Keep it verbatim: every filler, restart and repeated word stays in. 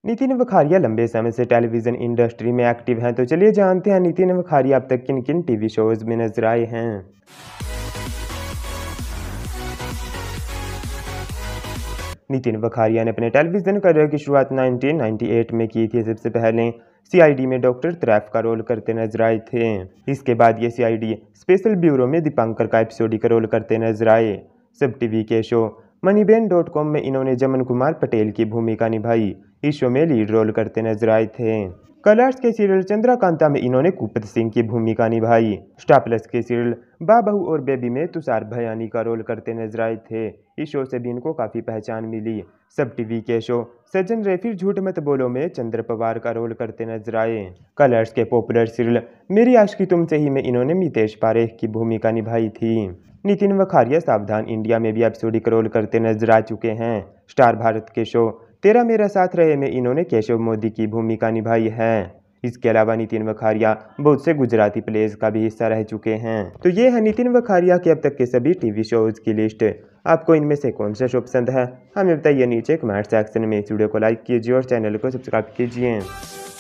नितिन वखारिया लंबे समय से टेलीविजन इंडस्ट्री में एक्टिव हैं, तो चलिए जानते हैं नितिन वखारिया अब तक किन किन टीवी शोज में नजर आए हैं। नितिन वखारिया ने अपने टेलीविजन करियर की शुरुआत उन्नीस सौ अट्ठानवे में की थी। सबसे पहले सीआईडी में डॉक्टर त्रैफ का रोल करते नजर आए थे। इसके बाद ये सीआईडी स्पेशल ब्यूरो में दीपांकर का एपिसोडिक रोल करते नजर आए। सब टीवी के शो मनीबेन डॉट कॉम में इन्होंने जमन कुमार पटेल की भूमिका निभाई। इस शो में लीड रोल करते नजर आए थे। कलर्स के सीरियल चंद्रकांता में इन्होंने कुपत सिंह की भूमिका निभाई। स्टार प्लस के सीरियल बा बहू और बेबी में तुषार भयानी का रोल करते नजर आए थे। इस शो से भी इनको काफ़ी पहचान मिली। सब टीवी के शो सज्जन रे फिर झूठ मत बोलो में चंद्र पवार का रोल करते नजर आए। कलर्स के पॉपुलर सीरियल मेरी आशिकी तुमसे ही में इन्होंने मितेश पारेख की भूमिका निभाई थी। नितिन वखारिया सावधान इंडिया में भी एपिसोडिक रोल करते नजर आ चुके हैं। स्टार भारत के शो तेरा मेरा साथ रहे में इन्होंने केशव मोदी की भूमिका निभाई है। इसके अलावा नितिन वखारिया बहुत से गुजराती प्लेज का भी हिस्सा रह चुके हैं। तो ये है नितिन वखारिया के अब तक के सभी टीवी शोज की लिस्ट। आपको इनमें से कौन सा शो पसंद है हमें बताइए नीचे कमेंट सेक्शन में। इस वीडियो को लाइक कीजिए और चैनल को सब्सक्राइब कीजिए।